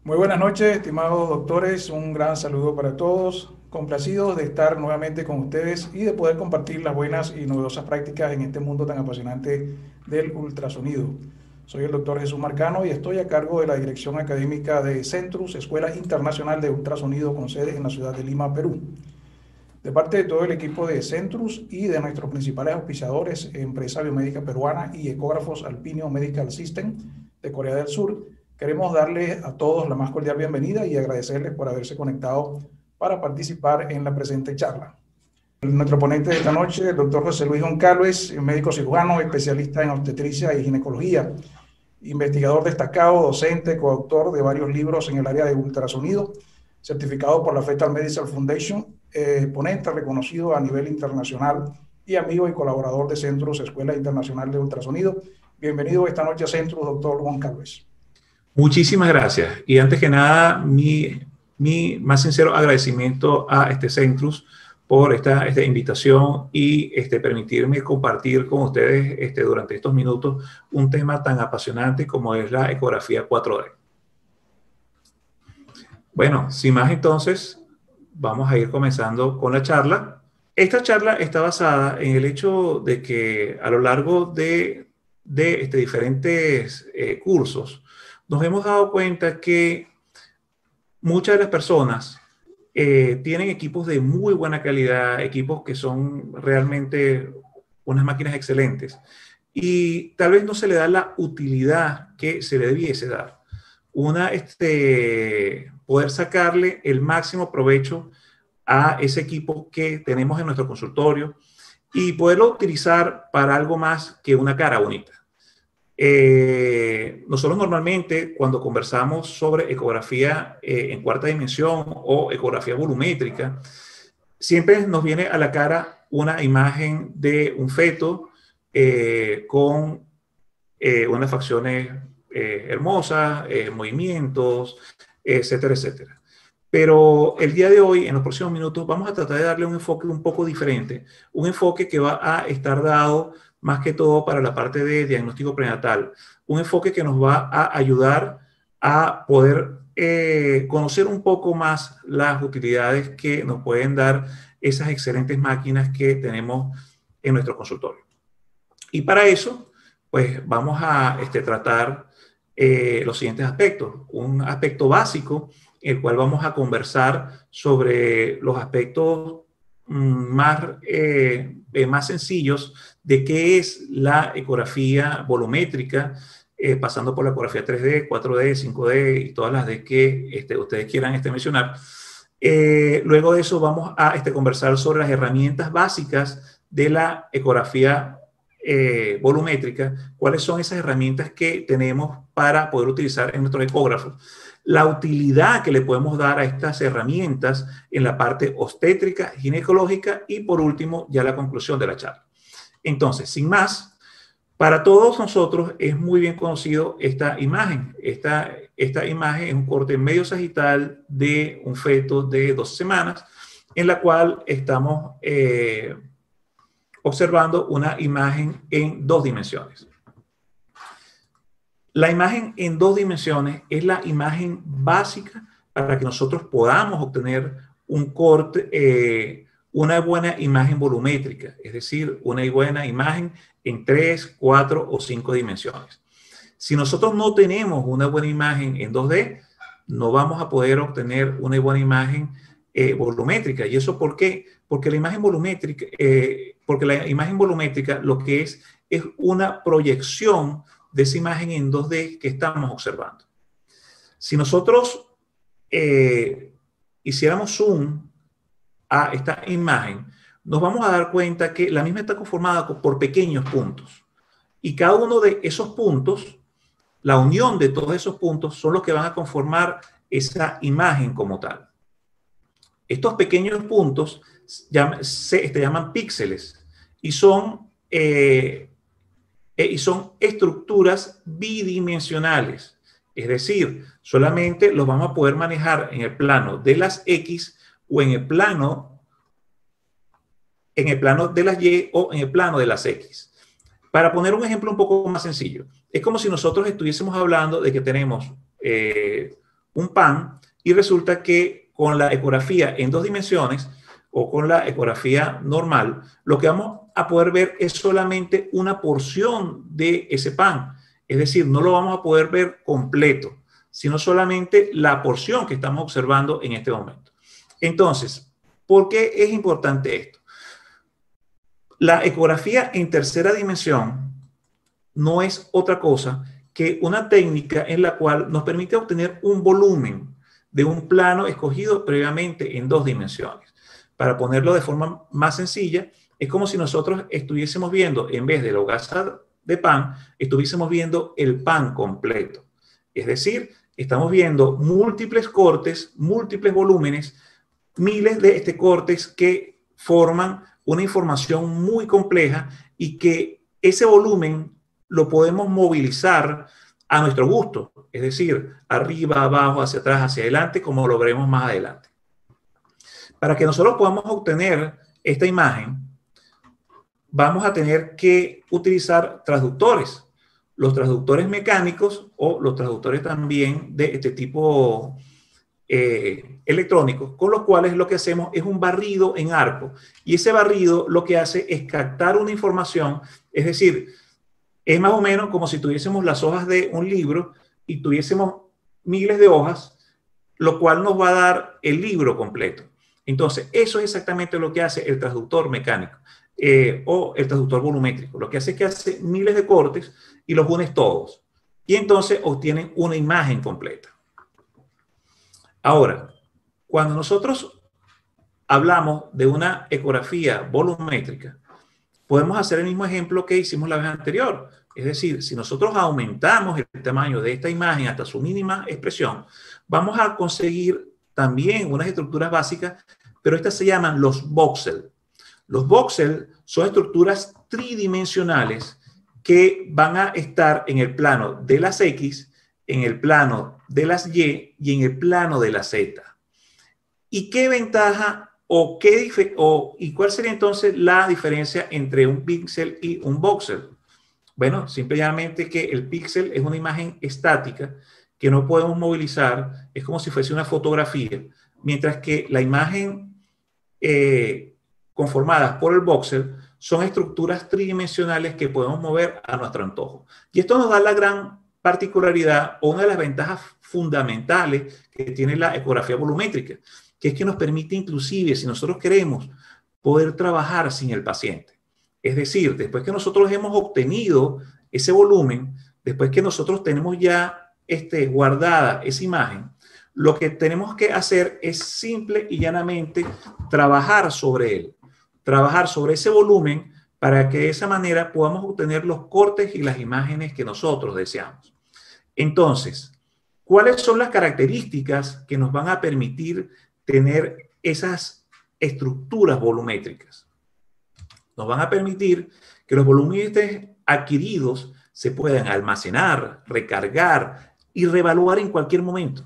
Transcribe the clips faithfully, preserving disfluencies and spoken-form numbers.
Muy buenas noches, estimados doctores. Un gran saludo para todos. Complacidos de estar nuevamente con ustedes y de poder compartir las buenas y novedosas prácticas en este mundo tan apasionante del ultrasonido. Soy el doctor Jesús Marcano y estoy a cargo de la dirección académica de Centrus, Escuela Internacional de Ultrasonido con sede en la ciudad de Lima, Perú. De parte de todo el equipo de Centrus y de nuestros principales auspiciadores, Empresa Biomédica Peruana y Ecógrafos Alpinio Medical System de Corea del Sur, queremos darles a todos la más cordial bienvenida y agradecerles por haberse conectado para participar en la presente charla. Nuestro ponente de esta noche, el doctor José Luis Goncalves, médico cirujano, especialista en obstetricia y ginecología, investigador destacado, docente, coautor de varios libros en el área de ultrasonido, certificado por la Fetal Medical Foundation, eh, ponente reconocido a nivel internacional y amigo y colaborador de Centrus Escuela Internacional de Ultrasonido. Bienvenido esta noche a Centrus, doctor Goncalves. Muchísimas gracias. Y antes que nada, mi, mi más sincero agradecimiento a este Centrus por esta, esta invitación y este, permitirme compartir con ustedes este, durante estos minutos un tema tan apasionante como es la ecografía cuatro D. Bueno, sin más entonces, vamos a ir comenzando con la charla. Esta charla está basada en el hecho de que a lo largo de, de este, diferentes eh, cursos, nos hemos dado cuenta que muchas de las personas eh, tienen equipos de muy buena calidad, equipos que son realmente unas máquinas excelentes, y tal vez no se le da la utilidad que se le debiese dar. Una, este, poder sacarle el máximo provecho a ese equipo que tenemos en nuestro consultorio y poderlo utilizar para algo más que una cara bonita. Eh, nosotros normalmente cuando conversamos sobre ecografía eh, en cuarta dimensión o ecografía volumétrica, siempre nos viene a la cara una imagen de un feto eh, con eh, unas facciones eh, hermosas, eh, movimientos, etcétera, etcétera. Pero el día de hoy, en los próximos minutos, vamos a tratar de darle un enfoque un poco diferente, un enfoque que va a estar dado más que todo para la parte de diagnóstico prenatal, un enfoque que nos va a ayudar a poder eh, conocer un poco más las utilidades que nos pueden dar esas excelentes máquinas que tenemos en nuestro consultorio. Y para eso, pues vamos a este, tratar eh, los siguientes aspectos. Un aspecto básico, el cual vamos a conversar sobre los aspectos más, eh, más sencillos de qué es la ecografía volumétrica, eh, pasando por la ecografía tres D, cuatro D, cinco D y todas las D que este, ustedes quieran este, mencionar. Eh, luego de eso vamos a este, conversar sobre las herramientas básicas de la ecografía eh, volumétrica, cuáles son esas herramientas que tenemos para poder utilizar en nuestros ecógrafos, la utilidad que le podemos dar a estas herramientas en la parte obstétrica, ginecológica y por último ya la conclusión de la charla. Entonces, sin más, para todos nosotros es muy bien conocido esta imagen. Esta, esta imagen es un corte medio sagital de un feto de doce semanas en la cual estamos eh, observando una imagen en dos dimensiones. La imagen en dos dimensiones es la imagen básica para que nosotros podamos obtener un corte, eh, una buena imagen volumétrica, es decir, una buena imagen en tres, cuatro o cinco dimensiones. Si nosotros no tenemos una buena imagen en dos D, no vamos a poder obtener una buena imagen eh, volumétrica. ¿Y eso por qué? Porque la imagen volumétrica, eh, porque la imagen volumétrica lo que es es una proyección de esa imagen en dos D que estamos observando. Si nosotros eh, hiciéramos zoom a esta imagen, nos vamos a dar cuenta que la misma está conformada por pequeños puntos. Y cada uno de esos puntos, la unión de todos esos puntos, son los que van a conformar esa imagen como tal. Estos pequeños puntos se, se llaman píxeles y son... Eh, y son estructuras bidimensionales, es decir, solamente los vamos a poder manejar en el plano de las X o en el plano, en el plano de las Y o en el plano de las X. Para poner un ejemplo un poco más sencillo, es como si nosotros estuviésemos hablando de que tenemos eh, un pan y resulta que con la ecografía en dos dimensiones o con la ecografía normal, lo que vamos a poder ver es solamente una porción de ese pan. Es decir, no lo vamos a poder ver completo, sino solamente la porción que estamos observando en este momento. Entonces, ¿por qué es importante esto? La ecografía en tercera dimensión no es otra cosa que una técnica en la cual nos permite obtener un volumen de un plano escogido previamente en dos dimensiones. Para ponerlo de forma más sencilla, es como si nosotros estuviésemos viendo, en vez de la hogaza de pan, estuviésemos viendo el pan completo. Es decir, estamos viendo múltiples cortes, múltiples volúmenes, miles de este cortes que forman una información muy compleja y que ese volumen lo podemos movilizar a nuestro gusto, es decir, arriba, abajo, hacia atrás, hacia adelante, como lo veremos más adelante. Para que nosotros podamos obtener esta imagen, vamos a tener que utilizar transductores, los transductores mecánicos o los transductores también de este tipo eh, electrónicos, con los cuales lo que hacemos es un barrido en arco. Y ese barrido lo que hace es captar una información, es decir, es más o menos como si tuviésemos las hojas de un libro y tuviésemos miles de hojas, lo cual nos va a dar el libro completo. Entonces, eso es exactamente lo que hace el transductor mecánico eh, o el transductor volumétrico. Lo que hace es que hace miles de cortes y los unes todos. Y entonces obtienen una imagen completa. Ahora, cuando nosotros hablamos de una ecografía volumétrica, podemos hacer el mismo ejemplo que hicimos la vez anterior. Es decir, si nosotros aumentamos el tamaño de esta imagen hasta su mínima expresión, vamos a conseguir también unas estructuras básicas, pero estas se llaman los voxel. Los voxel son estructuras tridimensionales que van a estar en el plano de las X, en el plano de las Y y en el plano de la Z. ¿Y qué ventaja o, qué, o y cuál sería entonces la diferencia entre un píxel y un voxel? Bueno, simplemente que el píxel es una imagen estática que no podemos movilizar, es como si fuese una fotografía, mientras que la imagen eh, conformada por el voxel son estructuras tridimensionales que podemos mover a nuestro antojo. Y esto nos da la gran particularidad o una de las ventajas fundamentales que tiene la ecografía volumétrica, que es que nos permite inclusive, si nosotros queremos, poder trabajar sin el paciente. Es decir, después que nosotros hemos obtenido ese volumen, después que nosotros tenemos ya este, guardada esa imagen, lo que tenemos que hacer es simple y llanamente trabajar sobre él, trabajar sobre ese volumen para que de esa manera podamos obtener los cortes y las imágenes que nosotros deseamos. Entonces, ¿cuáles son las características que nos van a permitir tener esas estructuras volumétricas? Nos van a permitir que los volúmenes adquiridos se puedan almacenar, recargar y reevaluar en cualquier momento.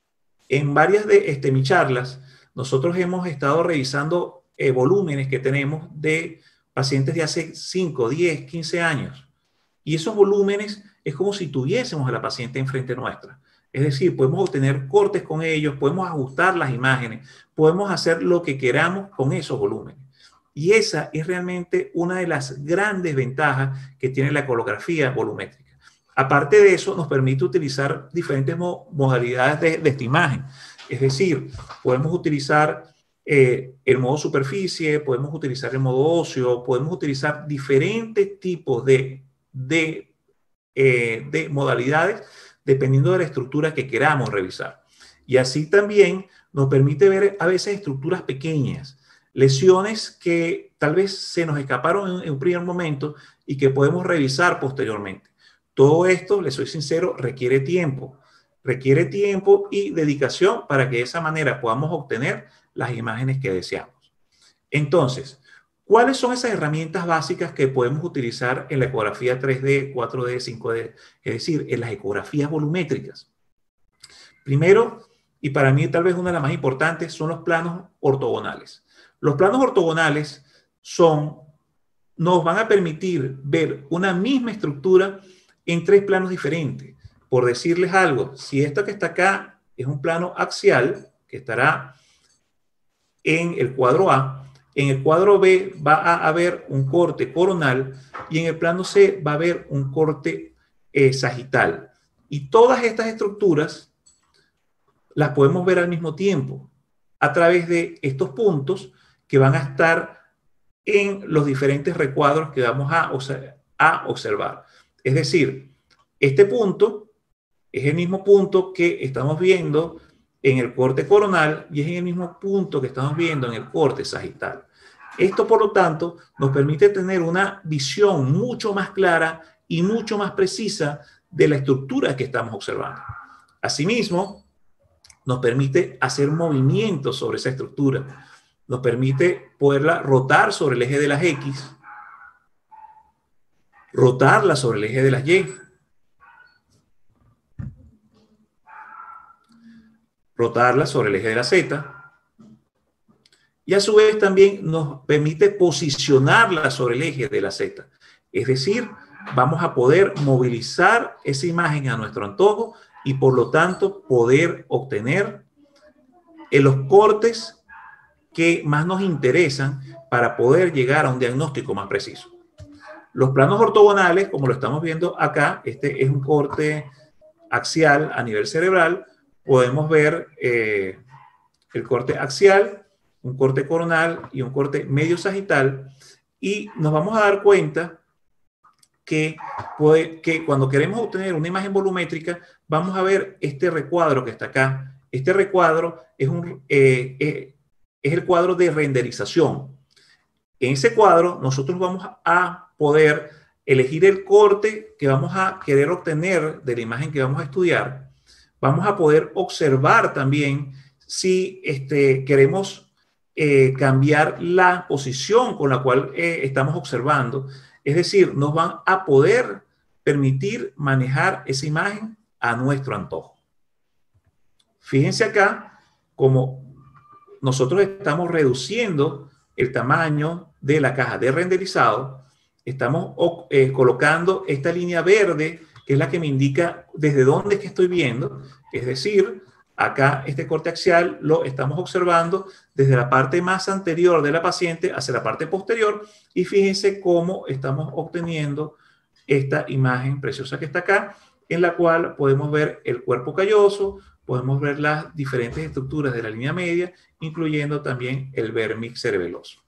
En varias de este, mis charlas, nosotros hemos estado revisando eh, volúmenes que tenemos de pacientes de hace cinco, diez, quince años. Y esos volúmenes es como si tuviésemos a la paciente enfrente nuestra. Es decir, podemos obtener cortes con ellos, podemos ajustar las imágenes, podemos hacer lo que queramos con esos volúmenes. Y esa es realmente una de las grandes ventajas que tiene la ecografía volumétrica. Aparte de eso, nos permite utilizar diferentes mo modalidades de, de esta imagen. Es decir, podemos utilizar eh, el modo superficie, podemos utilizar el modo óseo, podemos utilizar diferentes tipos de, de, eh, de modalidades dependiendo de la estructura que queramos revisar. Y así también nos permite ver a veces estructuras pequeñas, lesiones que tal vez se nos escaparon en un primer momento y que podemos revisar posteriormente. Todo esto, les soy sincero, requiere tiempo. Requiere tiempo y dedicación para que de esa manera podamos obtener las imágenes que deseamos. Entonces, ¿cuáles son esas herramientas básicas que podemos utilizar en la ecografía tres D, cuatro D, cinco D? Es decir, en las ecografías volumétricas. Primero, y para mí tal vez una de las más importantes, son los planos ortogonales. Los planos ortogonales son, nos van a permitir ver una misma estructura en tres planos diferentes. Por decirles algo, si esto que está acá es un plano axial que estará en el cuadro A. En el cuadro B va a haber un corte coronal y en el plano C va a haber un corte eh, sagital. Y todas estas estructuras las podemos ver al mismo tiempo a través de estos puntos que van a estar en los diferentes recuadros que vamos a, a observar. Es decir, este punto es el mismo punto que estamos viendo en el corte coronal y es el mismo punto que estamos viendo en el corte sagital. Esto, por lo tanto, nos permite tener una visión mucho más clara y mucho más precisa de la estructura que estamos observando. Asimismo, nos permite hacer movimientos sobre esa estructura. Nos permite poderla rotar sobre el eje de las X, rotarla sobre el eje de las Y, rotarla sobre el eje de la Z, y a su vez también nos permite posicionarla sobre el eje de la Z. Es decir, vamos a poder movilizar esa imagen a nuestro antojo y por lo tanto poder obtener en los cortes que más nos interesan para poder llegar a un diagnóstico más preciso. Los planos ortogonales, como lo estamos viendo acá, este es un corte axial a nivel cerebral. Podemos ver eh, el corte axial, un corte coronal y un corte medio sagital. Y nos vamos a dar cuenta que, puede, que cuando queremos obtener una imagen volumétrica, vamos a ver este recuadro que está acá. Este recuadro es, un, eh, eh, es el cuadro de renderización. En ese cuadro nosotros vamos a poder elegir el corte que vamos a querer obtener de la imagen que vamos a estudiar. Vamos a poder observar también si este, queremos eh, cambiar la posición con la cual eh, estamos observando. Es decir, nos van a poder permitir manejar esa imagen a nuestro antojo. Fíjense acá como nosotros estamos reduciendo el tamaño de la caja de renderizado. Estamos eh, colocando esta línea verde, que es la que me indica desde dónde es que estoy viendo. Es decir, acá este corte axial lo estamos observando desde la parte más anterior de la paciente hacia la parte posterior. Y fíjense cómo estamos obteniendo esta imagen preciosa que está acá, en la cual podemos ver el cuerpo calloso, podemos ver las diferentes estructuras de la línea media, incluyendo también el vérmix cerebeloso.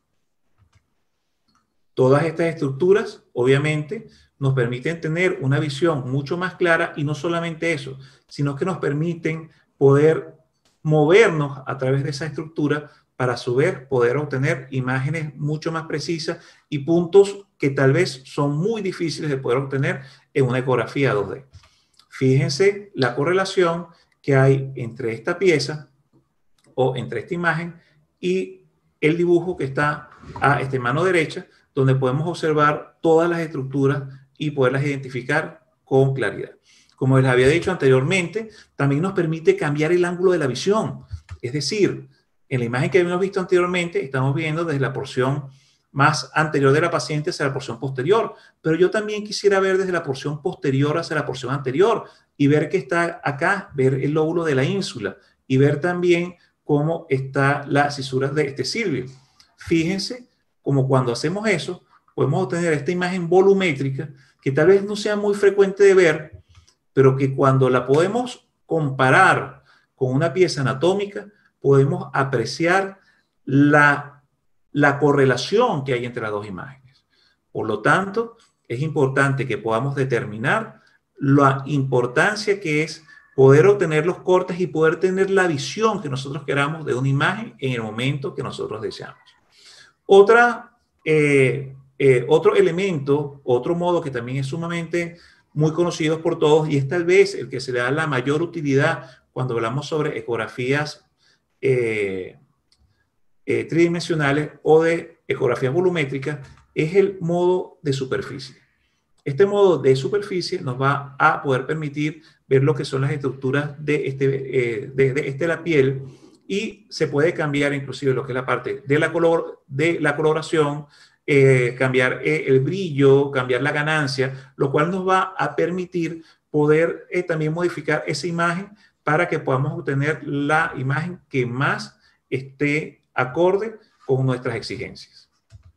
Todas estas estructuras, obviamente, nos permiten tener una visión mucho más clara y no solamente eso, sino que nos permiten poder movernos a través de esa estructura para a su vez poder obtener imágenes mucho más precisas y puntos que tal vez son muy difíciles de poder obtener en una ecografía dos D. Fíjense la correlación que hay entre esta pieza o entre esta imagen y el dibujo que está a esta mano derecha, donde podemos observar todas las estructuras y poderlas identificar con claridad. Como les había dicho anteriormente, también nos permite cambiar el ángulo de la visión. Es decir, en la imagen que habíamos visto anteriormente, estamos viendo desde la porción más anterior de la paciente hacia la porción posterior, pero yo también quisiera ver desde la porción posterior hacia la porción anterior y ver que está acá, ver el lóbulo de la ínsula y ver también cómo está la cisura de este silvio. Fíjense como cuando hacemos eso, podemos obtener esta imagen volumétrica que tal vez no sea muy frecuente de ver, pero que cuando la podemos comparar con una pieza anatómica, podemos apreciar la, la correlación que hay entre las dos imágenes. Por lo tanto, es importante que podamos determinar la importancia que es poder obtener los cortes y poder tener la visión que nosotros queramos de una imagen en el momento que nosotros deseamos. Otra, eh, eh, otro elemento, otro modo que también es sumamente muy conocido por todos y es tal vez el que se le da la mayor utilidad cuando hablamos sobre ecografías eh, eh, tridimensionales o de ecografías volumétricas, es el modo de superficie. Este modo de superficie nos va a poder permitir ver lo que son las estructuras de, este, eh, de, de este, la piel y se puede cambiar inclusive lo que es la parte de la, color, de la coloración, eh, cambiar eh, el brillo, cambiar la ganancia, lo cual nos va a permitir poder eh, también modificar esa imagen para que podamos obtener la imagen que más esté acorde con nuestras exigencias.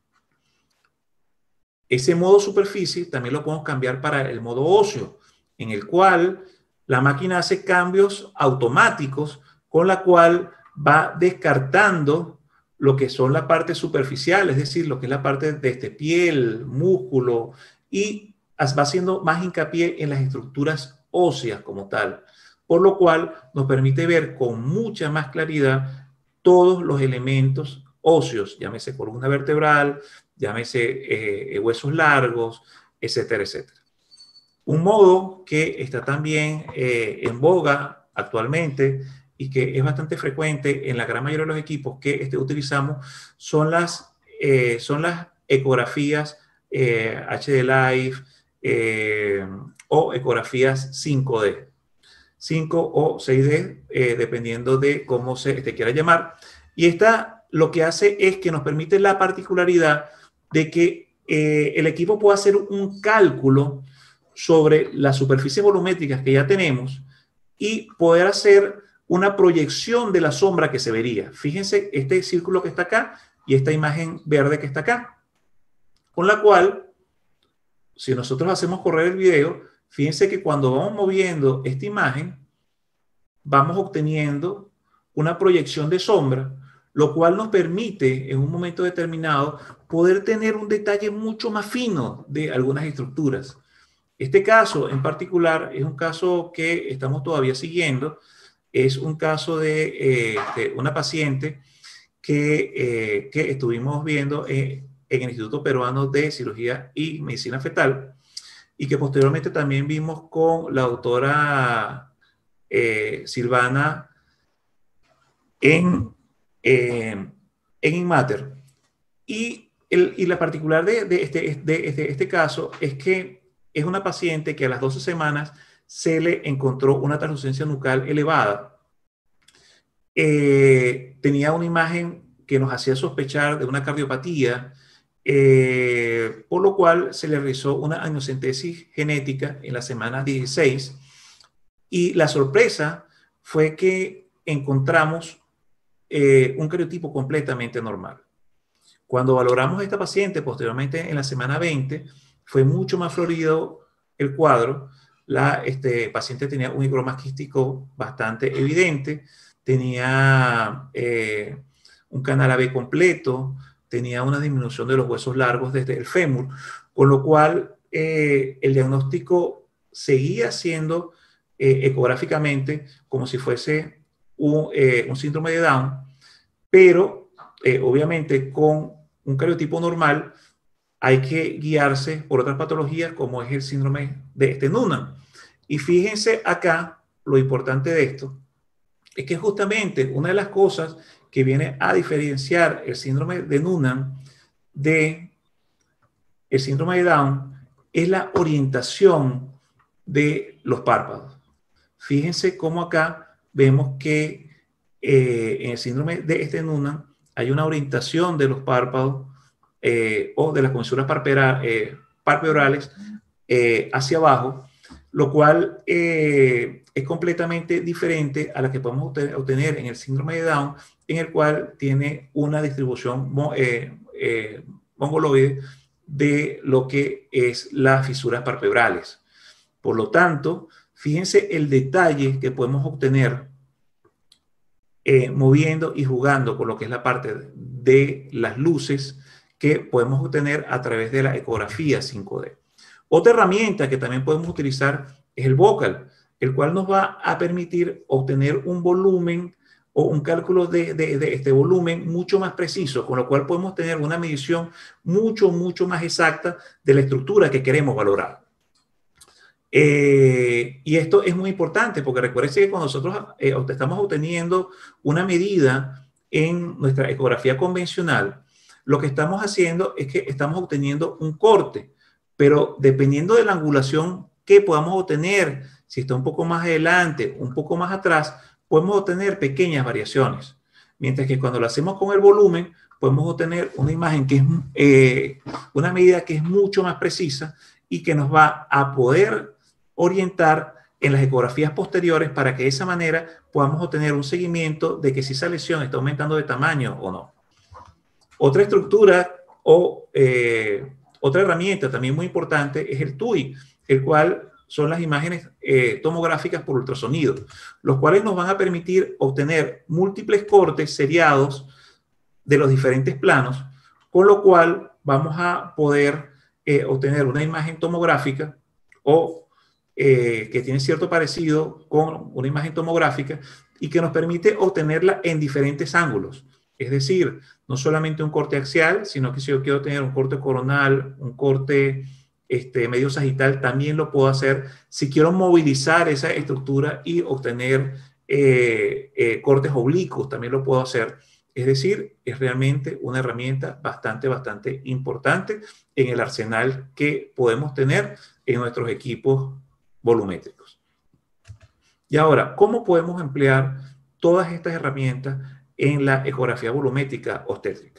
Ese modo superficie también lo podemos cambiar para el modo óseo, en el cual la máquina hace cambios automáticos con la cual va descartando lo que son la parte superficial, es decir, lo que es la parte de este piel, músculo, y va haciendo más hincapié en las estructuras óseas como tal, por lo cual nos permite ver con mucha más claridad todos los elementos óseos, llámese columna vertebral, llámese eh, huesos largos, etcétera, etcétera. Un modo que está también eh, en boga actualmente y que es bastante frecuente en la gran mayoría de los equipos que este, utilizamos son las, eh, son las ecografías eh, H D Live eh, o ecografías cinco D. cinco o seis D, eh, dependiendo de cómo se te quiera llamar. Y esta lo que hace es que nos permite la particularidad de que eh, el equipo pueda hacer un cálculo sobre las superficies volumétricas que ya tenemos y poder hacer una proyección de la sombra que se vería. Fíjense este círculo que está acá y esta imagen verde que está acá, con la cual, si nosotros hacemos correr el video, fíjense que cuando vamos moviendo esta imagen, vamos obteniendo una proyección de sombra, lo cual nos permite en un momento determinado poder tener un detalle mucho más fino de algunas estructuras. Este caso en particular es un caso que estamos todavía siguiendo. Es un caso de, eh, de una paciente que, eh, que estuvimos viendo eh, en el Instituto Peruano de Cirugía y Medicina Fetal y que posteriormente también vimos con la doctora eh, Silvana en, eh, en Inmater. Y, el, y la particular de, de, este, de, este, este caso es que es una paciente que a las doce semanas se le encontró una translucencia nucal elevada. Eh, tenía una imagen que nos hacía sospechar de una cardiopatía, eh, por lo cual se le realizó una amniocentesis genética en la semana dieciséis y la sorpresa fue que encontramos eh, un cariotipo completamente normal. Cuando valoramos a esta paciente posteriormente en la semana veinte, fue mucho más florido el cuadro. La este, paciente tenía un higroma quístico bastante evidente, tenía eh, un canal A B completo, tenía una disminución de los huesos largos desde el fémur, con lo cual eh, el diagnóstico seguía siendo eh, ecográficamente como si fuese un, eh, un síndrome de Down, pero eh, obviamente con un cariotipo normal hay que guiarse por otras patologías como es el síndrome de este Noonan. Y fíjense acá lo importante de esto, es que justamente una de las cosas que viene a diferenciar el síndrome de Noonan de el síndrome de Down es la orientación de los párpados. Fíjense cómo acá vemos que eh, en el síndrome de este Noonan hay una orientación de los párpados eh, o de las comisuras eh, palpebrales eh, hacia abajo, lo cual eh, es completamente diferente a la que podemos obtener en el síndrome de Down, en el cual tiene una distribución eh, eh, mongoloide de lo que es las fisuras palpebrales. Por lo tanto, fíjense el detalle que podemos obtener eh, moviendo y jugando con lo que es la parte de las luces que podemos obtener a través de la ecografía cinco D. Otra herramienta que también podemos utilizar es el Vocal, el cual nos va a permitir obtener un volumen o un cálculo de, de, de este volumen mucho más preciso, con lo cual podemos tener una medición mucho, mucho más exacta de la estructura que queremos valorar. Eh, y esto es muy importante porque recuerden que cuando nosotros eh, estamos obteniendo una medida en nuestra ecografía convencional, lo que estamos haciendo es que estamos obteniendo un corte, pero dependiendo de la angulación que podamos obtener, si está un poco más adelante, un poco más atrás, podemos obtener pequeñas variaciones. Mientras que cuando lo hacemos con el volumen, podemos obtener una imagen que es eh, una medida que es mucho más precisa y que nos va a poder orientar en las ecografías posteriores para que de esa manera podamos obtener un seguimiento de que si esa lesión está aumentando de tamaño o no. Otra estructura o eh, otra herramienta también muy importante es el T U I, el cual son las imágenes eh, tomográficas por ultrasonido, los cuales nos van a permitir obtener múltiples cortes seriados de los diferentes planos, con lo cual vamos a poder eh, obtener una imagen tomográfica o eh, que tiene cierto parecido con una imagen tomográfica y que nos permite obtenerla en diferentes ángulos. Es decir, no solamente un corte axial, sino que si yo quiero tener un corte coronal, un corte este, medio sagital, también lo puedo hacer si quiero movilizar esa estructura y obtener eh, eh, cortes oblicuos, también lo puedo hacer. Es decir, es realmente una herramienta bastante, bastante importante en el arsenal que podemos tener en nuestros equipos volumétricos. Y ahora, ¿cómo podemos emplear todas estas herramientas en la ecografía volumétrica obstétrica?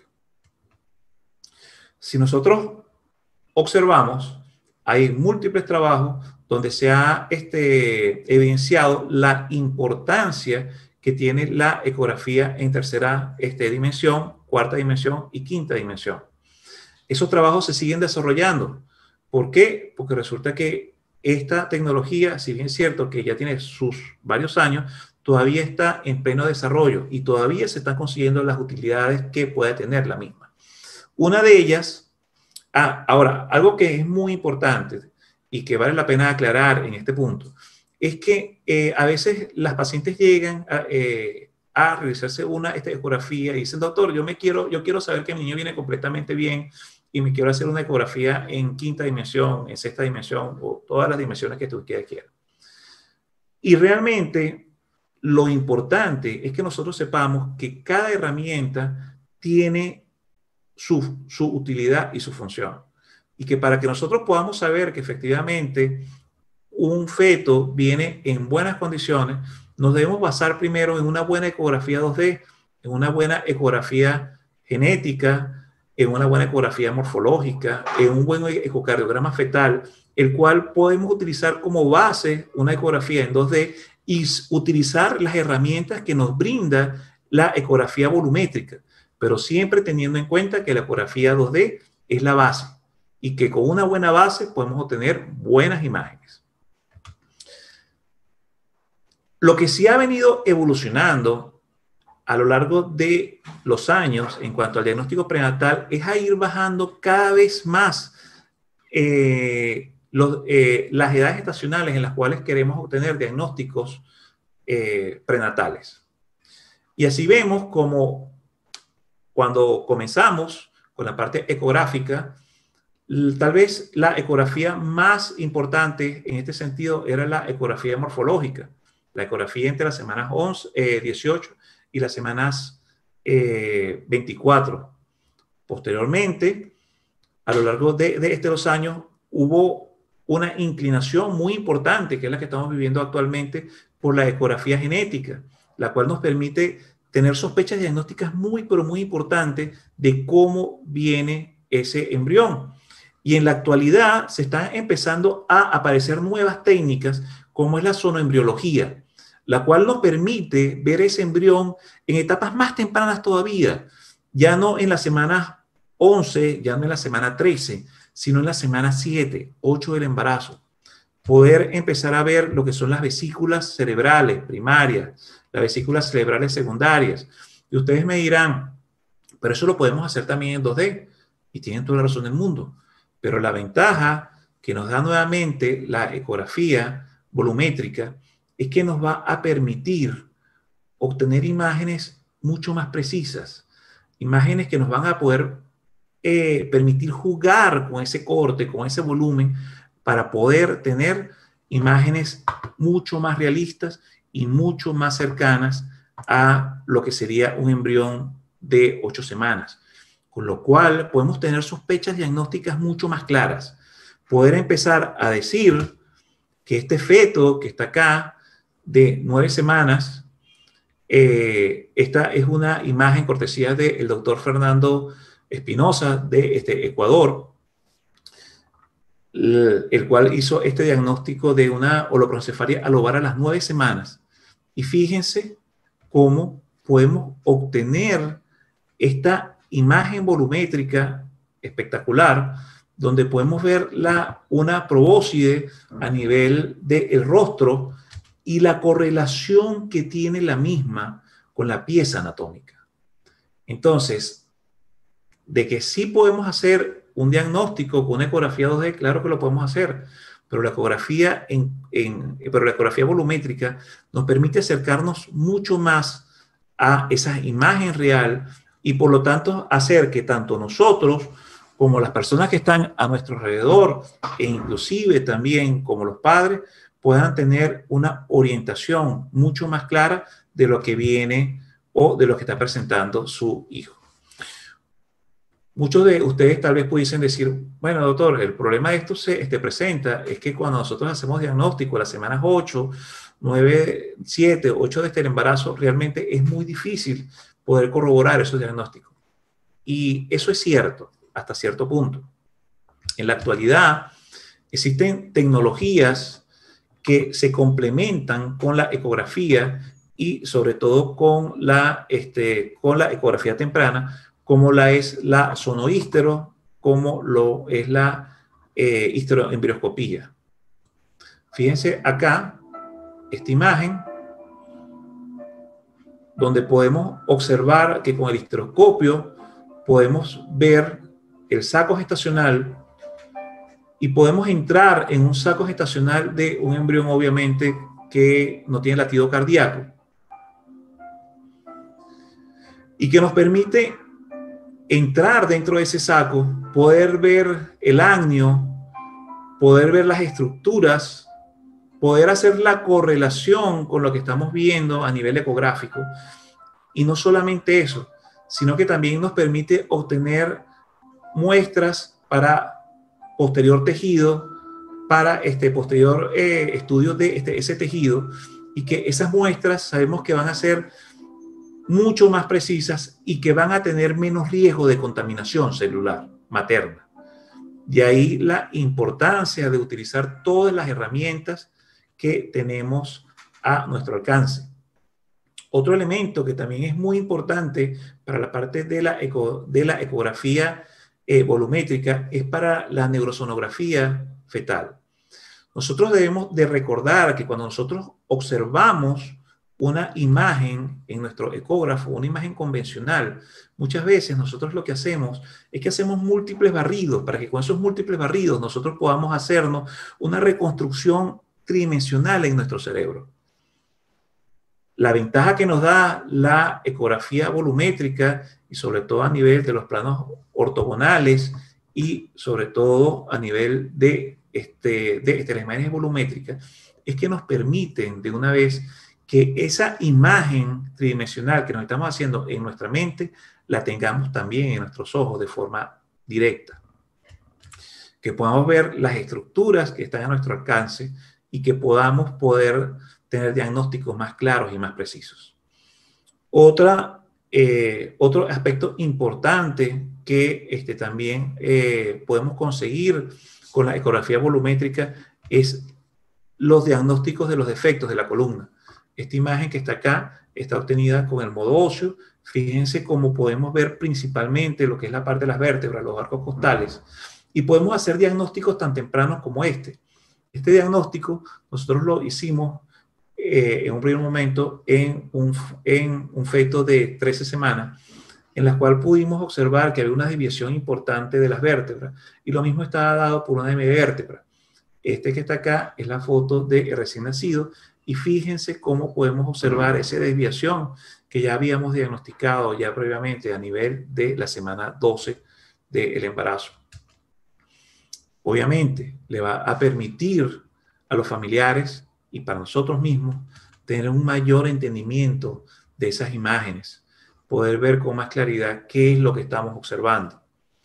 Si nosotros observamos, hay múltiples trabajos donde se ha este, evidenciado la importancia que tiene la ecografía en tercera este, dimensión, cuarta dimensión y quinta dimensión. Esos trabajos se siguen desarrollando. ¿Por qué? Porque resulta que esta tecnología, si bien es cierto que ya tiene sus varios años, todavía está en pleno desarrollo y todavía se están consiguiendo las utilidades que puede tener la misma. Una de ellas, ah, ahora, algo que es muy importante y que vale la pena aclarar en este punto, es que eh, a veces las pacientes llegan a, eh, a realizarse una esta ecografía y dicen, doctor, yo, me quiero, yo quiero saber que mi niño viene completamente bien y me quiero hacer una ecografía en quinta dimensión, en sexta dimensión o todas las dimensiones que tú quieras. Y realmente lo importante es que nosotros sepamos que cada herramienta tiene su, su utilidad y su función. Y que para que nosotros podamos saber que efectivamente un feto viene en buenas condiciones, nos debemos basar primero en una buena ecografía dos D, en una buena ecografía genética, en una buena ecografía morfológica, en un buen ecocardiograma fetal, el cual podemos utilizar como base una ecografía en dos D y utilizar las herramientas que nos brinda la ecografía volumétrica, pero siempre teniendo en cuenta que la ecografía dos D es la base y que con una buena base podemos obtener buenas imágenes. Lo que sí ha venido evolucionando a lo largo de los años en cuanto al diagnóstico prenatal es a ir bajando cada vez más eh, los, eh, las edades estacionales en las cuales queremos obtener diagnósticos eh, prenatales. Y así vemos como cuando comenzamos con la parte ecográfica, tal vez la ecografía más importante en este sentido era la ecografía morfológica. La ecografía entre las semanas once, eh, dieciocho y las semanas eh, veinticuatro. Posteriormente, a lo largo de, de estos años, hubo una inclinación muy importante, que es la que estamos viviendo actualmente, por la ecografía genética, la cual nos permite tener sospechas diagnósticas muy, pero muy importantes de cómo viene ese embrión. Y en la actualidad se están empezando a aparecer nuevas técnicas, como es la sonoembriología, la cual nos permite ver ese embrión en etapas más tempranas todavía, ya no en la semana once, ya no en la semana trece, sino en la semana siete, ocho del embarazo. Poder empezar a ver lo que son las vesículas cerebrales primarias, las vesículas cerebrales secundarias. Y ustedes me dirán, pero eso lo podemos hacer también en dos D, y tienen toda la razón del mundo. Pero la ventaja que nos da nuevamente la ecografía volumétrica es que nos va a permitir obtener imágenes mucho más precisas, imágenes que nos van a poder eh, permitir jugar con ese corte, con ese volumen, para poder tener imágenes mucho más realistas y mucho más cercanas a lo que sería un embrión de ocho semanas. Con lo cual podemos tener sospechas diagnósticas mucho más claras. Poder empezar a decir que este feto que está acá de nueve semanas, eh, esta es una imagen cortesía del doctor Fernando Espinosa de este, Ecuador. el cual hizo este diagnóstico de una holoprosencefalia alobar a las nueve semanas. Y fíjense cómo podemos obtener esta imagen volumétrica espectacular, donde podemos ver la, una probóscide a nivel del rostro y la correlación que tiene la misma con la pieza anatómica. Entonces, de que sí podemos hacer un diagnóstico con una ecografía dos D, claro que lo podemos hacer, pero la ecografía, en, en, pero la ecografía volumétrica nos permite acercarnos mucho más a esa imagen real y por lo tanto hacer que tanto nosotros como las personas que están a nuestro alrededor e inclusive también como los padres puedan tener una orientación mucho más clara de lo que viene o de lo que está presentando su hijo. Muchos de ustedes tal vez pudiesen decir, bueno, doctor, el problema de esto se este, presenta es que cuando nosotros hacemos diagnóstico a las semanas ocho, nueve, siete, ocho de este embarazo, realmente es muy difícil poder corroborar esos diagnósticos. Y eso es cierto, hasta cierto punto. En la actualidad existen tecnologías que se complementan con la ecografía y sobre todo con la, este, con la ecografía temprana, como la es la sonohístero, como lo es la eh, histeroembrioscopía. Fíjense acá, esta imagen, donde podemos observar que con el histeroscopio podemos ver el saco gestacional y podemos entrar en un saco gestacional de un embrión, obviamente, que no tiene latido cardíaco y que nos permite entrar dentro de ese saco, poder ver el ágneo, poder ver las estructuras, poder hacer la correlación con lo que estamos viendo a nivel ecográfico. Y no solamente eso, sino que también nos permite obtener muestras para posterior tejido, para este posterior eh, estudio de este, ese tejido, y que esas muestras sabemos que van a ser mucho más precisas y que van a tener menos riesgo de contaminación celular materna. De ahí la importancia de utilizar todas las herramientas que tenemos a nuestro alcance. Otro elemento que también es muy importante para la parte de la, eco, de la ecografía eh, volumétrica es para la neurosonografía fetal. Nosotros debemos de recordar que cuando nosotros observamos una imagen en nuestro ecógrafo, una imagen convencional, muchas veces nosotros lo que hacemos es que hacemos múltiples barridos para que con esos múltiples barridos nosotros podamos hacernos una reconstrucción tridimensional en nuestro cerebro. La ventaja que nos da la ecografía volumétrica y sobre todo a nivel de los planos ortogonales y sobre todo a nivel de, este, de, de las imágenes volumétricas es que nos permiten de una vez que esa imagen tridimensional que nos estamos haciendo en nuestra mente la tengamos también en nuestros ojos de forma directa. Que podamos ver las estructuras que están a nuestro alcance y que podamos poder tener diagnósticos más claros y más precisos. Otra, eh, otro aspecto importante que este, también eh, podemos conseguir con la ecografía volumétrica es los diagnósticos de los defectos de la columna. Esta imagen que está acá está obtenida con el modo óseo. Fíjense cómo podemos ver principalmente lo que es la parte de las vértebras, los arcos costales, y podemos hacer diagnósticos tan tempranos como este. Este diagnóstico nosotros lo hicimos eh, en un primer momento en un, en un feto de trece semanas, en la cual pudimos observar que había una desviación importante de las vértebras, y lo mismo estaba dado por una hemivértebra. Este que está acá es la foto de recién nacido, y fíjense cómo podemos observar esa desviación que ya habíamos diagnosticado ya previamente a nivel de la semana doce del embarazo. Obviamente, le va a permitir a los familiares y para nosotros mismos tener un mayor entendimiento de esas imágenes, poder ver con más claridad qué es lo que estamos observando.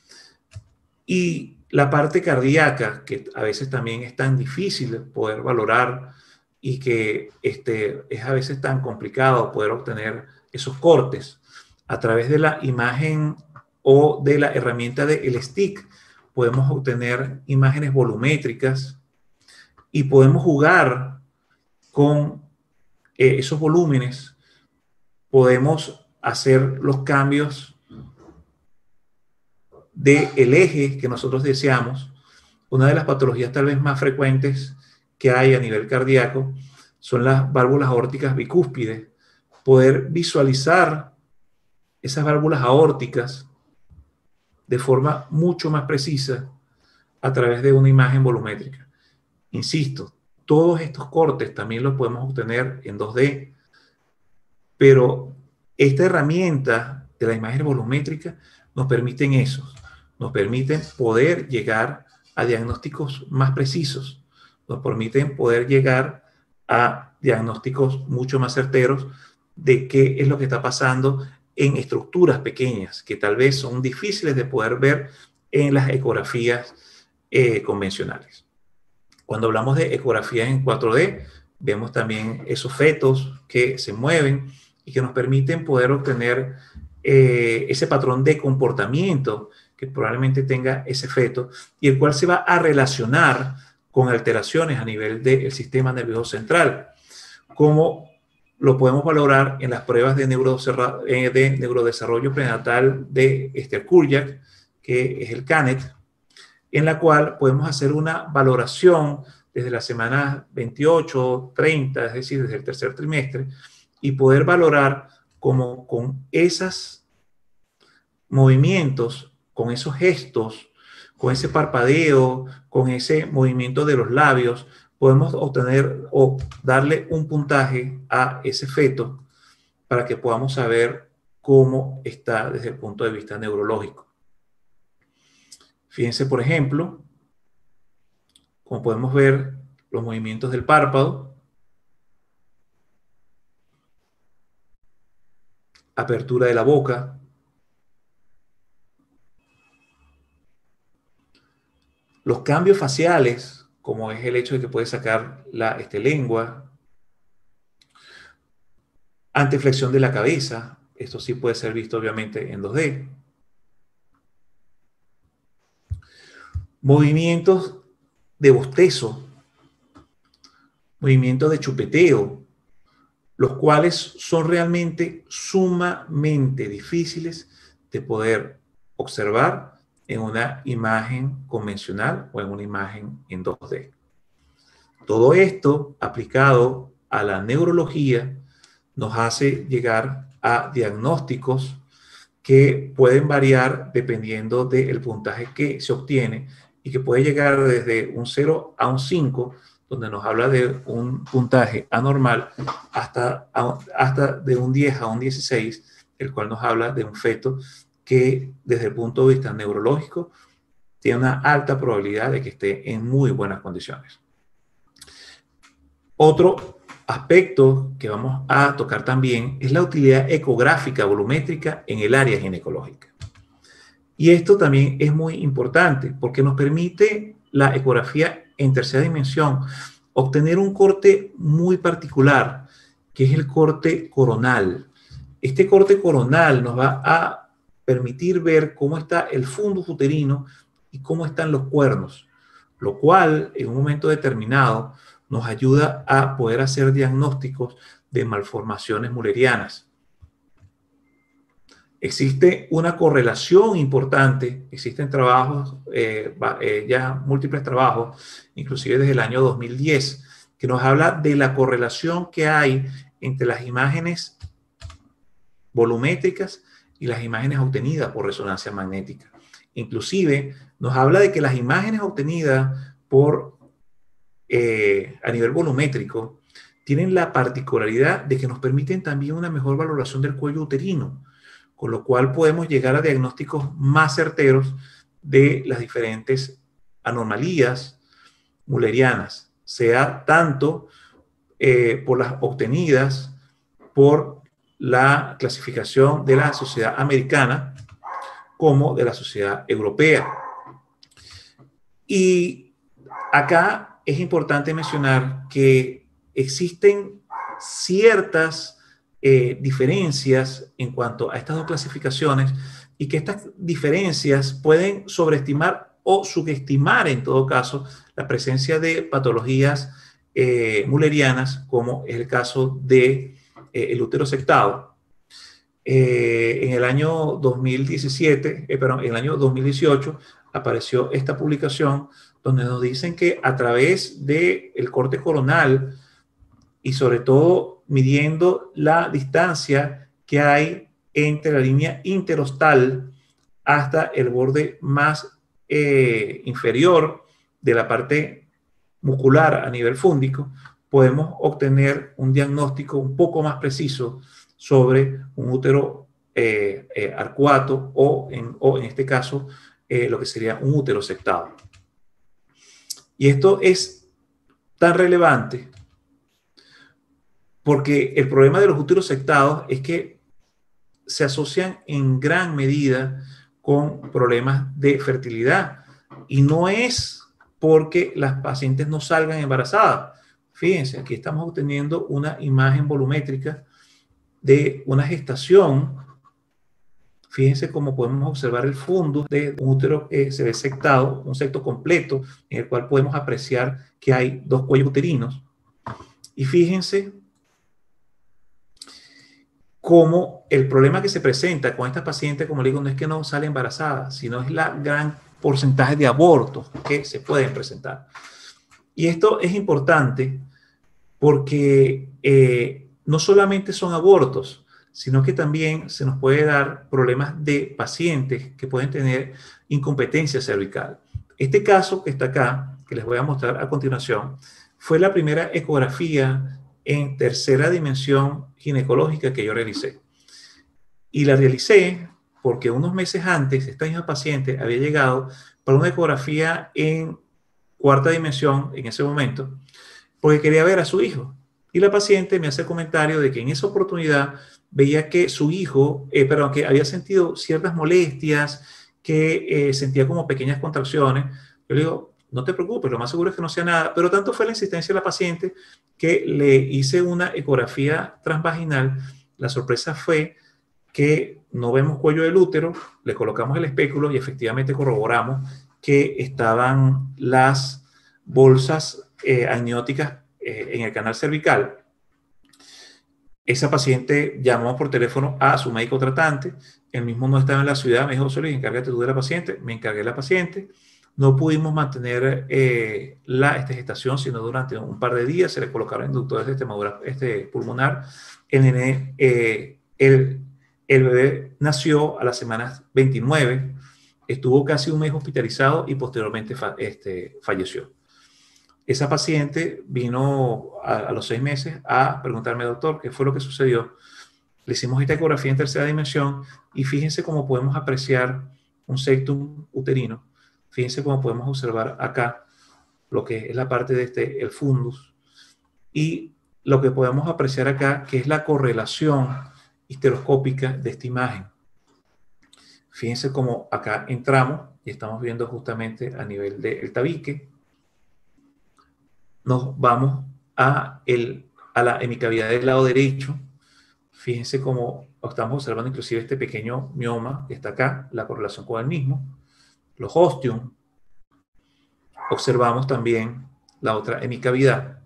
Y la parte cardíaca, que a veces también es tan difícil poder valorar y que este, es a veces tan complicado poder obtener esos cortes a través de la imagen o de la herramienta del stick, podemos obtener imágenes volumétricas y podemos jugar con eh, esos volúmenes. Podemos hacer los cambios del eje que nosotros deseamos. Una de las patologías tal vez más frecuentes que hay a nivel cardíaco son las válvulas aórticas bicúspides. Poder visualizar esas válvulas aórticas de forma mucho más precisa a través de una imagen volumétrica. Insisto, todos estos cortes también los podemos obtener en dos D, pero esta herramienta de la imagen volumétrica nos permiten eso, nos permiten poder llegar a diagnósticos más precisos, nos permiten poder llegar a diagnósticos mucho más certeros de qué es lo que está pasando en estructuras pequeñas que tal vez son difíciles de poder ver en las ecografías eh, convencionales. Cuando hablamos de ecografías en cuatro D, vemos también esos fetos que se mueven y que nos permiten poder obtener eh, ese patrón de comportamiento que probablemente tenga ese feto y el cual se va a relacionar con alteraciones a nivel del sistema nervioso central, como lo podemos valorar en las pruebas de, de neurodesarrollo prenatal de Esther-Kurjak, que es el CANET, en la cual podemos hacer una valoración desde la semana veintiocho, treinta, es decir, desde el tercer trimestre, y poder valorar cómo con esos movimientos, con esos gestos, con ese parpadeo, con ese movimiento de los labios, podemos obtener o darle un puntaje a ese feto para que podamos saber cómo está desde el punto de vista neurológico. Fíjense, por ejemplo, como podemos ver los movimientos del párpado, apertura de la boca, los cambios faciales, como es el hecho de que puede sacar la este, lengua, anteflexión de la cabeza, esto sí puede ser visto obviamente en dos D. Movimientos de bostezo, movimientos de chupeteo, los cuales son realmente sumamente difíciles de poder observar en una imagen convencional o en una imagen en dos D. Todo esto aplicado a la neurología nos hace llegar a diagnósticos que pueden variar dependiendo del puntaje que se obtiene y que puede llegar desde un cero a un cinco, donde nos habla de un puntaje anormal, hasta, hasta de un diez a un dieciséis, el cual nos habla de un feto que desde el punto de vista neurológico tiene una alta probabilidad de que esté en muy buenas condiciones. Otro aspecto que vamos a tocar también es la utilidad ecográfica volumétrica en el área ginecológica. Y esto también es muy importante porque nos permite la ecografía en tercera dimensión obtener un corte muy particular, que es el corte coronal. Este corte coronal nos va a permitir ver cómo está el fundus uterino y cómo están los cuernos, lo cual en un momento determinado nos ayuda a poder hacer diagnósticos de malformaciones mullerianas. Existe una correlación importante, existen trabajos, eh, eh, ya múltiples trabajos, inclusive desde el año dos mil diez, que nos habla de la correlación que hay entre las imágenes volumétricas y las imágenes obtenidas por resonancia magnética. Inclusive nos habla de que las imágenes obtenidas por, eh, a nivel volumétrico tienen la particularidad de que nos permiten también una mejor valoración del cuello uterino, con lo cual podemos llegar a diagnósticos más certeros de las diferentes anomalías mullerianas, sea tanto eh, por las obtenidas por la clasificación de la sociedad americana como de la sociedad europea. Y acá es importante mencionar que existen ciertas Eh, diferencias en cuanto a estas dos clasificaciones y que estas diferencias pueden sobreestimar o subestimar en todo caso la presencia de patologías eh, mullerianas, como es el caso de eh, el útero sectado. Eh, en el año dos mil diecisiete, eh, perdón, en el año dos mil dieciocho apareció esta publicación donde nos dicen que a través del corte coronal y sobre todo midiendo la distancia que hay entre la línea interostal hasta el borde más eh, inferior de la parte muscular a nivel fúndico, podemos obtener un diagnóstico un poco más preciso sobre un útero eh, eh, arcuato o en, o en este caso eh, lo que sería un útero sectado. Y esto es tan relevante porque el problema de los úteros sectados es que se asocian en gran medida con problemas de fertilidad y no es porque las pacientes no salgan embarazadas. Fíjense, aquí estamos obteniendo una imagen volumétrica de una gestación. Fíjense cómo podemos observar el fundus de un útero que se ve sectado, un secto completo, en el cual podemos apreciar que hay dos cuellos uterinos. Y fíjense cómo el problema que se presenta con esta paciente, como le digo, no es que no sale embarazada, sino es la gran porcentaje de abortos que se pueden presentar. Y esto es importante porque eh, no solamente son abortos, sino que también se nos puede dar problemas de pacientes que pueden tener incompetencia cervical. Este caso que está acá, que les voy a mostrar a continuación, fue la primera ecografía en tercera dimensión ginecológica que yo realicé. Y la realicé porque unos meses antes esta misma paciente había llegado para una ecografía en cuarta dimensión en ese momento, porque quería ver a su hijo. Y la paciente me hace el comentario de que en esa oportunidad veía que su hijo, eh, perdón, que había sentido ciertas molestias, que eh, sentía como pequeñas contracciones. Yo le digo, no te preocupes, lo más seguro es que no sea nada, pero tanto fue la insistencia de la paciente que le hice una ecografía transvaginal. La sorpresa fue que no vemos cuello del útero, le colocamos el espéculo y efectivamente corroboramos que estaban las bolsas eh, amnióticas eh, en el canal cervical. Esa paciente llamó por teléfono a su médico tratante, el mismo no estaba en la ciudad, me dijo, José Luis, encárgate tú de la paciente, me encargué de la paciente. No pudimos mantener eh, la esta gestación, sino durante un par de días se le colocaron inductores de estemadura este, pulmonar. El, nene, eh, el, el bebé nació a las semanas veintinueve, estuvo casi un mes hospitalizado y posteriormente fa, este, falleció. Esa paciente vino a, a los seis meses a preguntarme, doctor, ¿qué fue lo que sucedió? Le hicimos esta ecografía en tercera dimensión y fíjense cómo podemos apreciar un septum uterino. Fíjense cómo podemos observar acá lo que es la parte de este, el fundus, y lo que podemos apreciar acá, que es la correlación histeroscópica de esta imagen. Fíjense cómo acá entramos y estamos viendo justamente a nivel del tabique. Nos vamos a, el, a la hemicavidad del lado derecho. Fíjense cómo estamos observando inclusive este pequeño mioma que está acá, la correlación con el mismo. Los ostium. Observamos también la otra hemicavidad.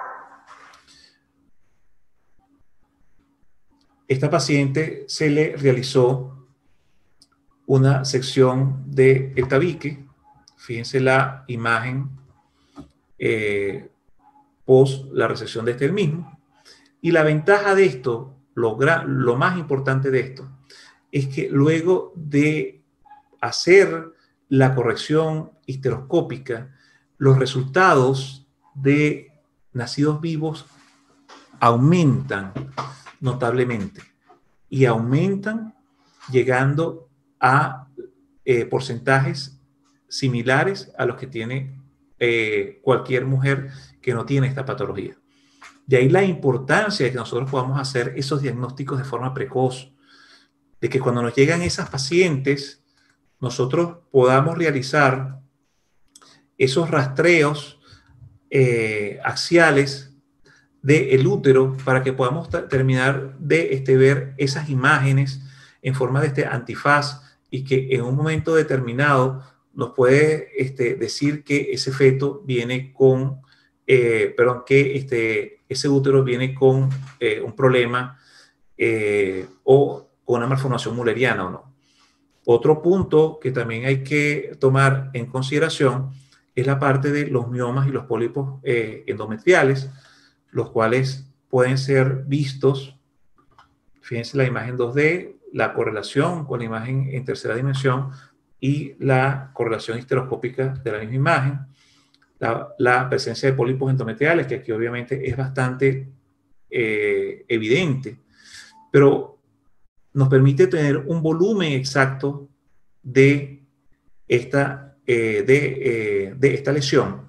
Esta paciente se le realizó una sección del tabique. Fíjense la imagen eh, post la resección de este mismo. Y la ventaja de esto, lo, lo más importante de esto, es que luego de hacer la corrección histeroscópica, los resultados de nacidos vivos aumentan notablemente y aumentan llegando a eh, porcentajes similares a los que tiene eh, cualquier mujer que no tiene esta patología. De ahí la importancia de que nosotros podamos hacer esos diagnósticos de forma precoz, de que cuando nos llegan esas pacientes, nosotros podamos realizar esos rastreos eh, axiales del útero para que podamos terminar de este, ver esas imágenes en forma de este antifaz y que en un momento determinado nos puede este, decir que ese feto viene con, eh, perdón, que este, ese útero viene con eh, un problema eh, o con una malformación mulleriana o no. Otro punto que también hay que tomar en consideración es la parte de los miomas y los pólipos eh, endometriales, los cuales pueden ser vistos. Fíjense la imagen dos D, la correlación con la imagen en tercera dimensión y la correlación histeroscópica de la misma imagen. La, la presencia de pólipos endometriales, que aquí obviamente es bastante eh, evidente, pero nos permite tener un volumen exacto de esta, eh, de, eh, de esta lesión,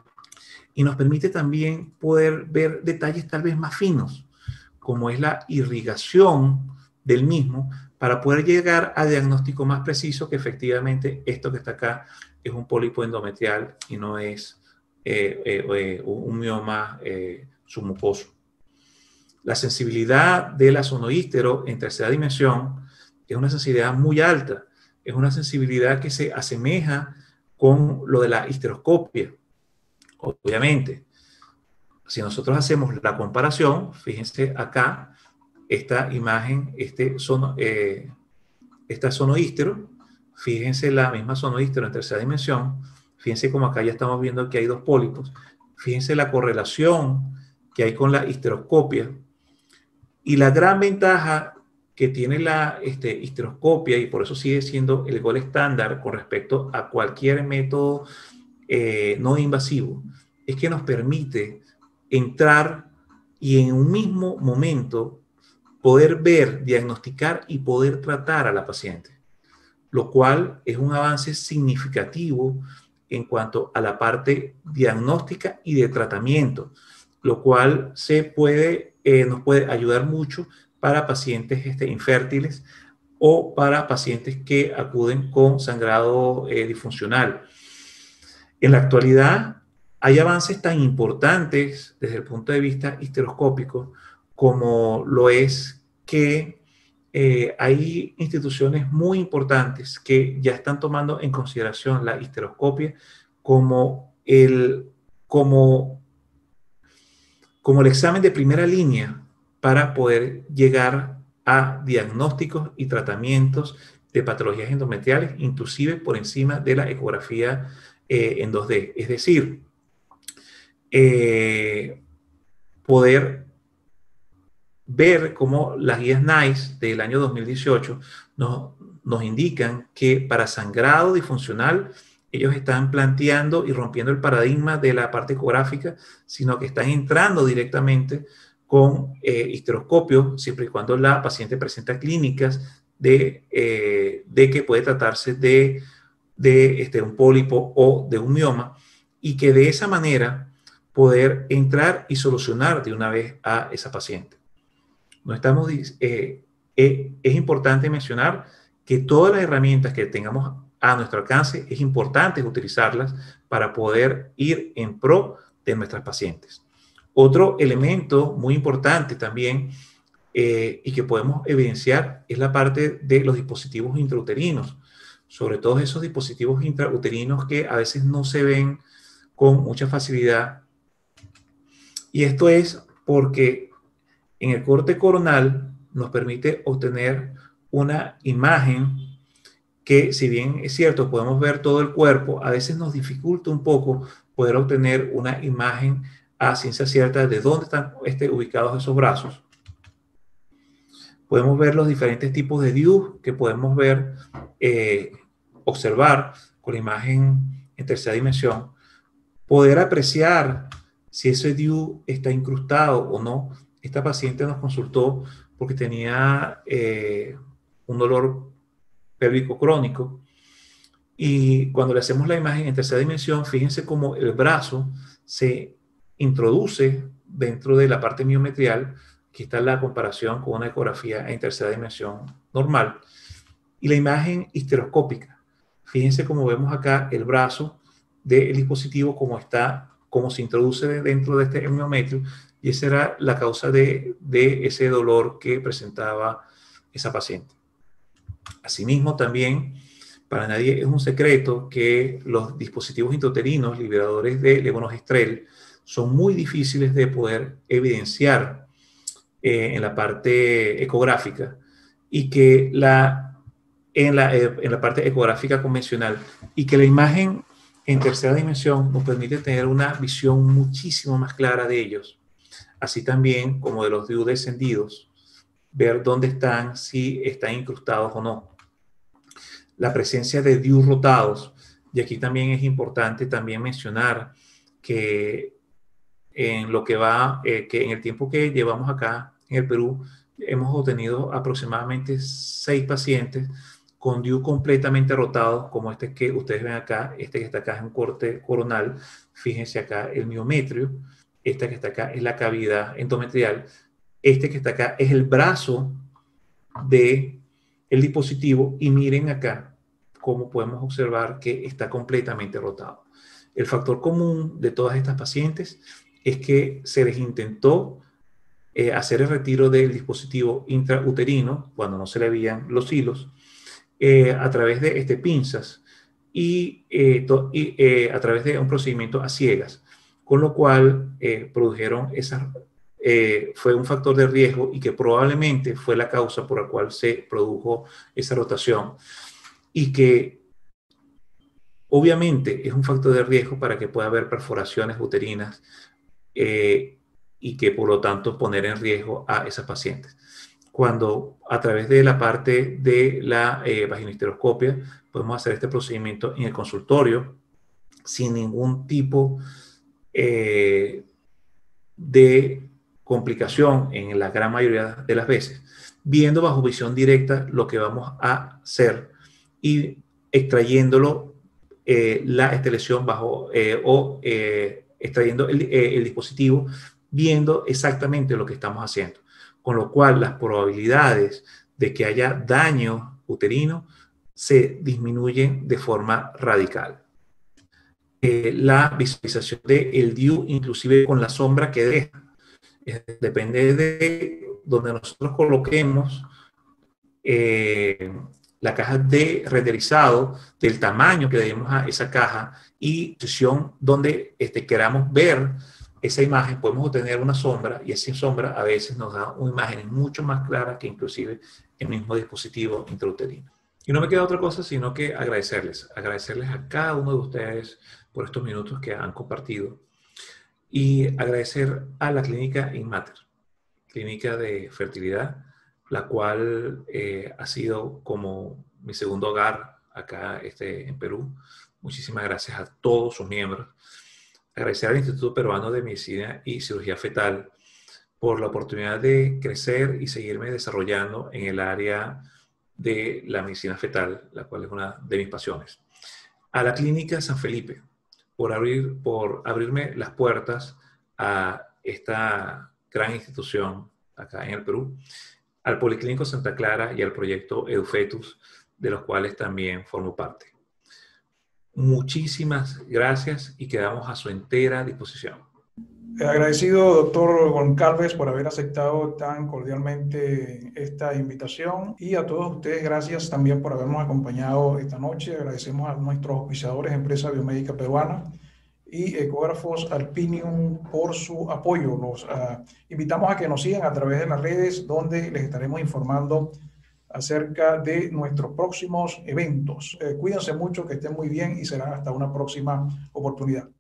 y nos permite también poder ver detalles tal vez más finos, como es la irrigación del mismo, para poder llegar a diagnóstico más preciso que efectivamente esto que está acá es un pólipo endometrial y no es eh, eh, eh, un mioma eh, submucoso. La sensibilidad de la sonoístero en tercera dimensión es una sensibilidad muy alta, es una sensibilidad que se asemeja con lo de la histeroscopia. Obviamente, si nosotros hacemos la comparación, fíjense acá, esta imagen, este sono, eh, esta sonoístero, fíjense la misma sonoístero en tercera dimensión, fíjense como acá ya estamos viendo que hay dos pólipos, fíjense la correlación que hay con la histeroscopia, y la gran ventaja que tiene la este, histeroscopia, y por eso sigue siendo el gol estándar con respecto a cualquier método eh, no invasivo, es que nos permite entrar y en un mismo momento poder ver, diagnosticar y poder tratar a la paciente, lo cual es un avance significativo en cuanto a la parte diagnóstica y de tratamiento, lo cual se puede, eh, nos puede ayudar mucho para pacientes este, infértiles o para pacientes que acuden con sangrado eh, disfuncional. En la actualidad hay avances tan importantes desde el punto de vista histeroscópico como lo es que eh, hay instituciones muy importantes que ya están tomando en consideración la histeroscopia como el, como, como el examen de primera línea para poder llegar a diagnósticos y tratamientos de patologías endometriales, inclusive por encima de la ecografía eh, en dos D. Es decir, eh, poder ver cómo las guías NICE del año dos mil dieciocho nos, nos indican que para sangrado disfuncional ellos están planteando y rompiendo el paradigma de la parte ecográfica, sino que están entrando directamente con eh, histeroscopio, siempre y cuando la paciente presenta clínicas de, eh, de que puede tratarse de, de este, un pólipo o de un mioma, y que de esa manera poder entrar y solucionar de una vez a esa paciente. No estamos, eh, eh, es importante mencionar que todas las herramientas que tengamos a nuestro alcance es importante utilizarlas para poder ir en pro de nuestras pacientes. Otro elemento muy importante también eh, y que podemos evidenciar es la parte de los dispositivos intrauterinos, sobre todo esos dispositivos intrauterinos que a veces no se ven con mucha facilidad. Y esto es porque en el corte coronal nos permite obtener una imagen que, si bien es cierto, podemos ver todo el cuerpo, a veces nos dificulta un poco poder obtener una imagen a ciencia cierta de dónde están este, ubicados esos brazos. Podemos ver los diferentes tipos de D I U que podemos ver, eh, observar con la imagen en tercera dimensión, poder apreciar si ese D I U está incrustado o no. Esta paciente nos consultó porque tenía eh, un dolor pélvico crónico, y cuando le hacemos la imagen en tercera dimensión, fíjense cómo el brazo se introduce dentro de la parte miometrial. Aquí está la comparación con una ecografía en tercera dimensión normal. Y la imagen histeroscópica. Fíjense cómo vemos acá el brazo del dispositivo, cómo está, cómo se introduce dentro de este miometrio, y esa era la causa de, de ese dolor que presentaba esa paciente. Asimismo, también Para nadie es un secreto que los dispositivos intrauterinos liberadores de levonorgestrel son muy difíciles de poder evidenciar eh, en la parte ecográfica y que la, en, la, eh, en la parte ecográfica convencional y que la imagen en tercera dimensión nos permite tener una visión muchísimo más clara de ellos, así también como de los D U descendidos, ver dónde están, si están incrustados o no. La presencia de D U rotados, y aquí también es importante también mencionar que en lo que va, eh, que en el tiempo que llevamos acá en el Perú, hemos obtenido aproximadamente seis pacientes con D U completamente rotados, como este que ustedes ven acá. Este que está acá es un corte coronal. Fíjense acá el miometrio. Esta que está acá es la cavidad endometrial. Este que está acá es el brazo del dispositivo. Y miren acá cómo podemos observar que está completamente rotado. El factor común de todas estas pacientes es que se les intentó eh, hacer el retiro del dispositivo intrauterino cuando no se le veían los hilos eh, a través de este, pinzas y, eh, to, y eh, a través de un procedimiento a ciegas, con lo cual eh, produjeron esas, eh, fue un factor de riesgo y que probablemente fue la causa por la cual se produjo esa rotación y que obviamente es un factor de riesgo para que pueda haber perforaciones uterinas eh, y que por lo tanto poner en riesgo a esas pacientes. Cuando a través de la parte de la eh, vaginohisteroscopia podemos hacer este procedimiento en el consultorio sin ningún tipo eh, de complicación en la gran mayoría de las veces, viendo bajo visión directa lo que vamos a hacer y extrayéndolo eh, la estelección bajo eh, o eh, extrayendo el, eh, el dispositivo, viendo exactamente lo que estamos haciendo, con lo cual las probabilidades de que haya daño uterino se disminuyen de forma radical. Eh, la visualización del D U, inclusive con la sombra que deja, eh, depende de donde nosotros coloquemos eh, la caja de renderizado, del tamaño que le demos a esa caja y posición donde este, queramos ver esa imagen, podemos obtener una sombra y esa sombra a veces nos da una imagen mucho más clara que inclusive el mismo dispositivo intrauterino. Y no me queda otra cosa sino que agradecerles, agradecerles a cada uno de ustedes por estos minutos que han compartido y agradecer a la clínica Inmater, clínica de fertilidad, la cual eh, ha sido como mi segundo hogar acá este, en Perú. Muchísimas gracias a todos sus miembros. Agradecer al Instituto Peruano de Medicina y Cirugía Fetal por la oportunidad de crecer y seguirme desarrollando en el área de la medicina fetal, la cual es una de mis pasiones. A la Clínica San Felipe, por, abrir, por abrirme las puertas a esta gran institución acá en el Perú, al Policlínico Santa Clara y al proyecto EduFetus, de los cuales también formo parte. Muchísimas gracias y quedamos a su entera disposición. Agradecido, doctor Goncalves, por haber aceptado tan cordialmente esta invitación y a todos ustedes gracias también por habernos acompañado esta noche. Agradecemos a nuestros auspiciadores, Empresa Biomédica Peruana y Ecógrafos Alpinium por su apoyo. Los uh, invitamos a que nos sigan a través de las redes donde les estaremos informando acerca de nuestros próximos eventos. Eh, cuídense mucho, que estén muy bien y será hasta una próxima oportunidad.